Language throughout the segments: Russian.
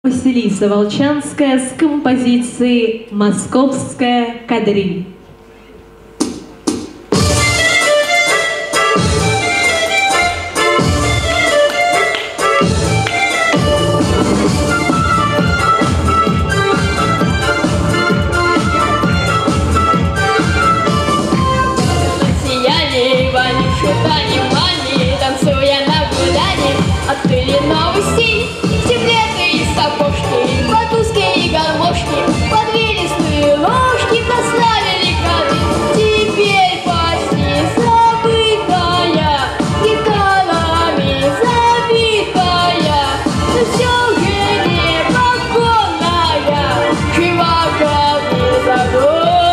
Василиса Волчанская с композицией «Московская кадриль». Открыли новый стиль, секреты и сапожки, подушки и гармошки, подвелистые ложки прославили кадриль. Теперь почти забытая, гитарами забитая, но все же не покорная, жива кадриль заборная.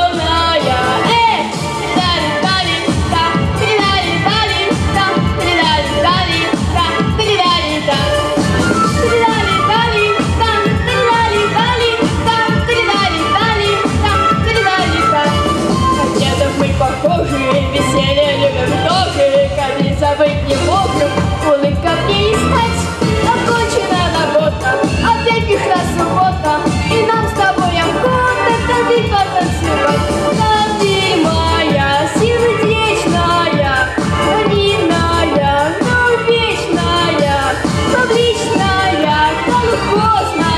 Веселье любим тоже, кадриль забыть не можем, улыбка мне не стать. Окончена работа, опять пришла суббота, и нам с тобой охота кадриль потанцевать. Кадриль моя сердечная, длинная, но вечная, фабричная, колхозная.